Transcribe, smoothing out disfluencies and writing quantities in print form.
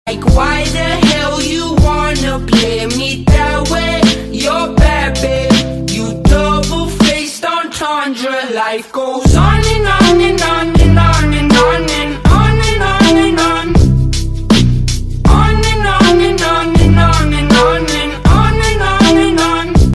Like, why the hell you wanna play me that way? You're bad, babe. You double-faced entendre. Life goes